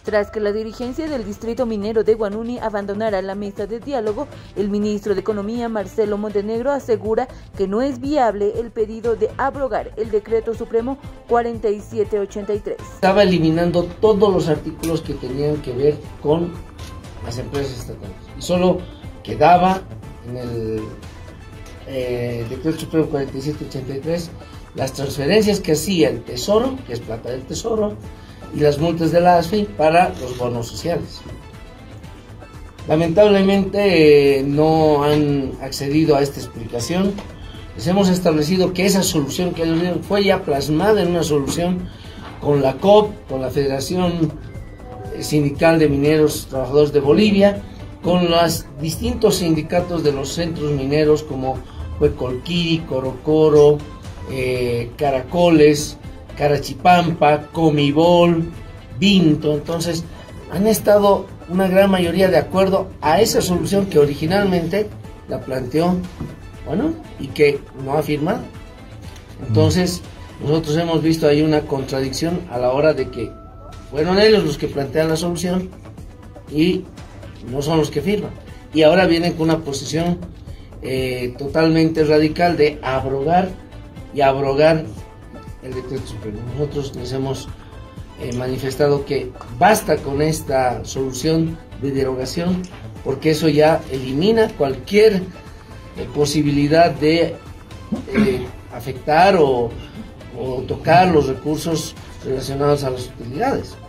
Tras que la dirigencia del distrito minero de Huanuni abandonara la mesa de diálogo, el ministro de Economía, Marcelo Montenegro, asegura que no es viable el pedido de abrogar el decreto supremo 4783. Estaba eliminando todos los artículos que tenían que ver con las empresas estatales y solo quedaba en el decreto supremo 4783 las transferencias que hacía el Tesoro, que es plata del Tesoro, y las multas de la ASFI para los bonos sociales. Lamentablemente no han accedido a esta explicación. Les hemos establecido que esa solución que ellos dieron fue ya plasmada en una solución con la COP, con la Federación Sindical de Mineros Trabajadores de Bolivia, con los distintos sindicatos de los centros mineros como Huecolquiri, Corocoro, Caracoles, Carachipampa, Comibol, Vinto. Entonces han estado una gran mayoría de acuerdo a esa solución que originalmente la planteó, bueno, y que no ha firmado. Entonces nosotros hemos visto ahí una contradicción a la hora de que fueron ellos los que plantean la solución y no son los que firman. Y ahora vienen con una posición totalmente radical de abrogar el decreto supremo. Nosotros les hemos manifestado que basta con esta solución de derogación, porque eso ya elimina cualquier posibilidad de afectar o tocar los recursos relacionados a las utilidades.